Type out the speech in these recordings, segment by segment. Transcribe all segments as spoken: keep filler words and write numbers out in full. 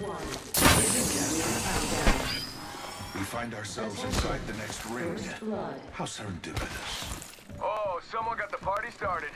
We find ourselves inside the next ring. How serendipitous. Oh, someone got the party started.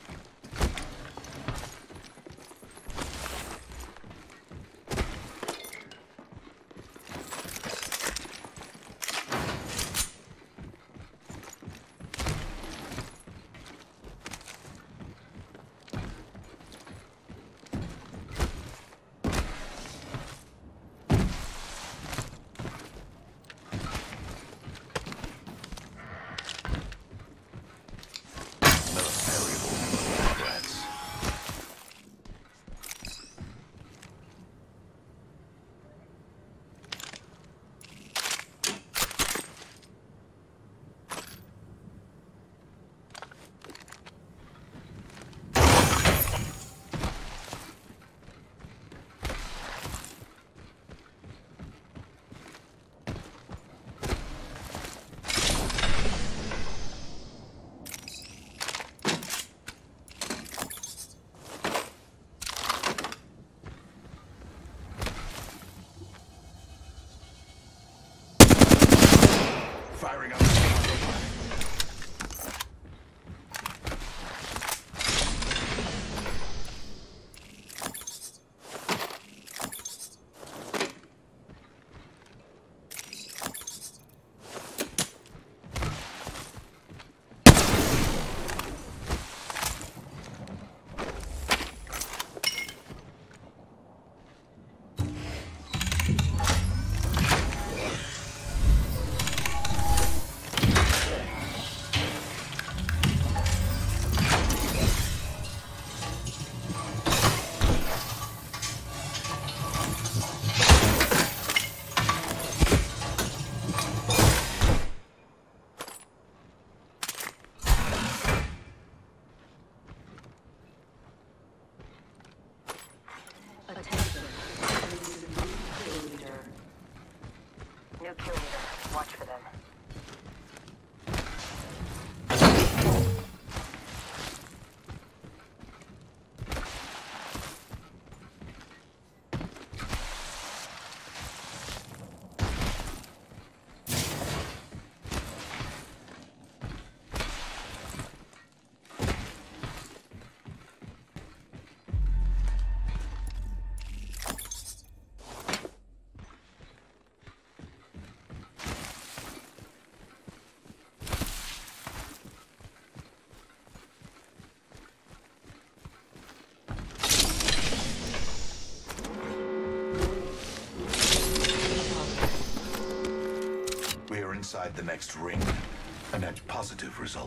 Firing up. New kill leader. Watch for them. Inside the next ring, a net positive result.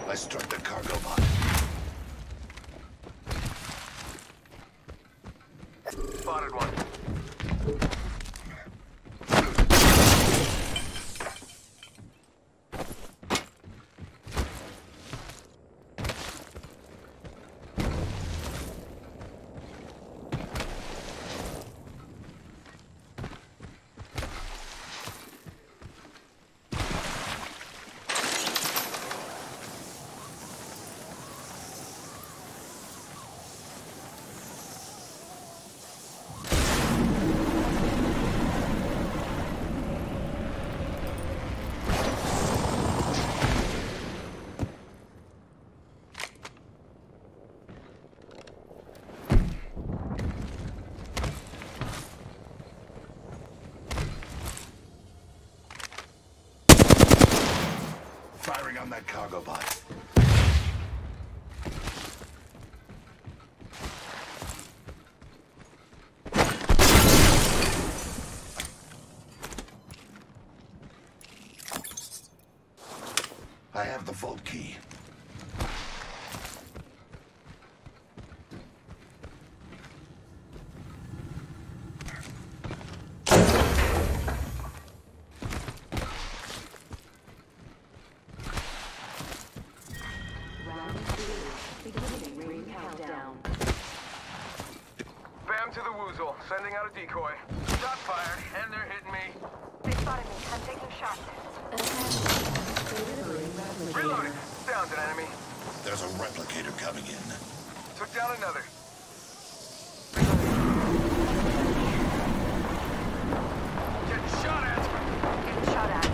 I struck the cargo bot. Spotted one. Firing on that cargo bot. I have the vault key. Bam to the woozle, sending out a decoy. Shot fired, and they're hitting me. They spotted me. I'm taking shots. Reloading. Downed an enemy. There's a replicator coming in. Took down another. Getting shot at. Getting shot at.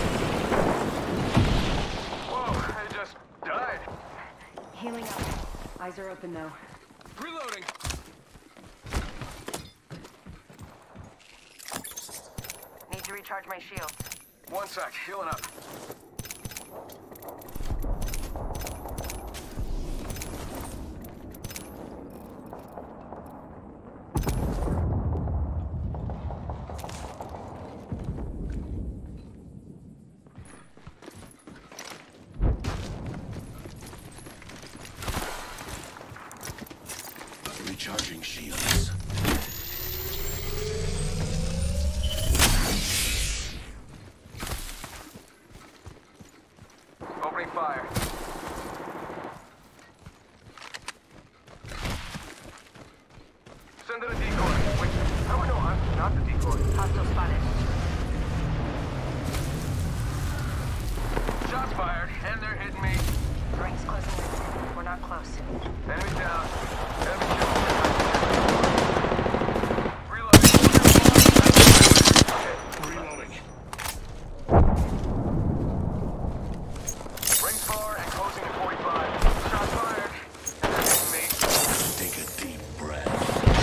Whoa, they just died. Healing up. Eyes are open though. Reloading. Need to recharge my shields. One sec, healing up. Recharging shields. Opening fire. Send in a decoy. Wait, how do I know I'm not the decoy? Hostile spotted. Shots fired, and they're hitting me. Ring's closing in. We're not close. Enemy down. Enemy killed. Reloading. Reloading. Rings far and closing at forty-five. Shots fired, and they're hitting me. Take a deep breath.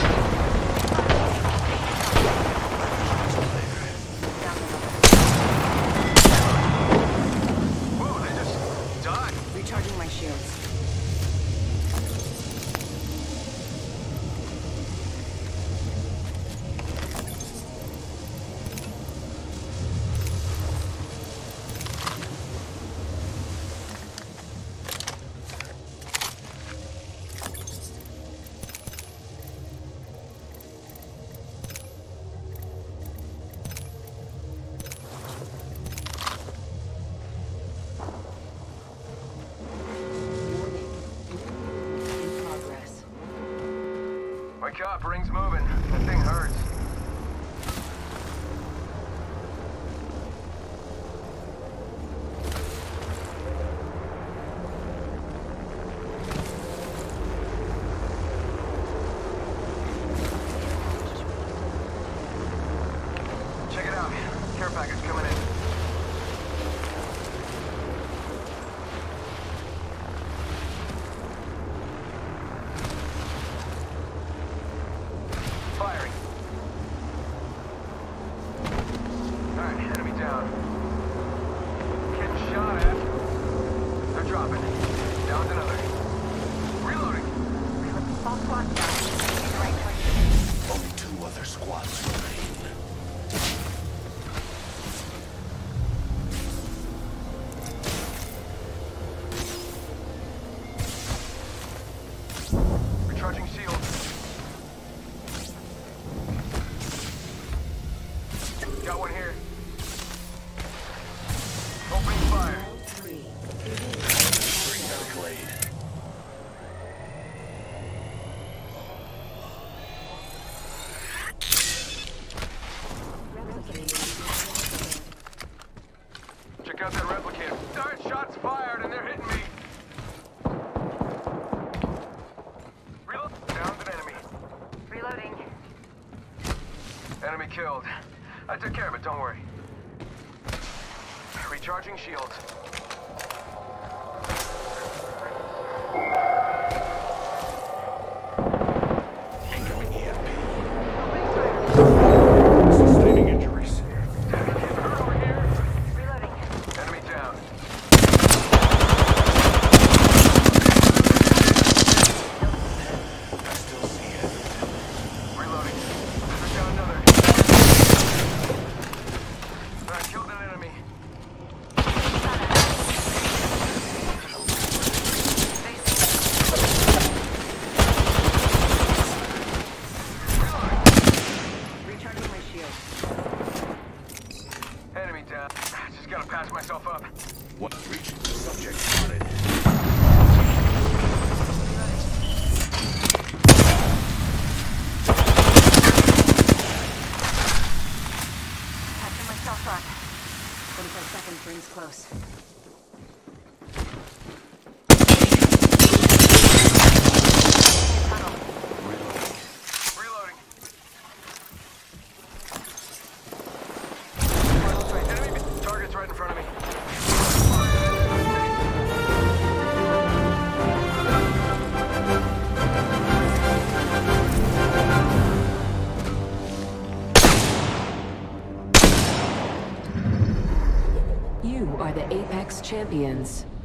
Whoa, they just died. Recharging my shields. Wake up, ring's moving. That thing hurts. Check it out. Care package coming in. Firing. Alright, enemy down. Getting shot at. They're dropping. Down another. Reloading. All squads down. Need the right choice. Only two other squads remain. Got one here. Opening fire. Three barricade. Check out that replicator. Darn, shots fired and they're hitting me. Reload. Down's an enemy. Reloading. Enemy killed. I took care of it, don't worry. Recharging shields. Incoming E M P. Opening fire. Sustaining injuries. Hurt over here. Reloading. Enemy down. I still see it. Reloading. Took down another. I killed an enemy. Recharging my shield. Enemy down. Just gotta patch myself up. One breach. Subject spotted. Patching myself up. forty-five seconds, rings close. Tunnel. Reloading. Portal's right. Enemy target's right in front of me. You are the Apex Champions.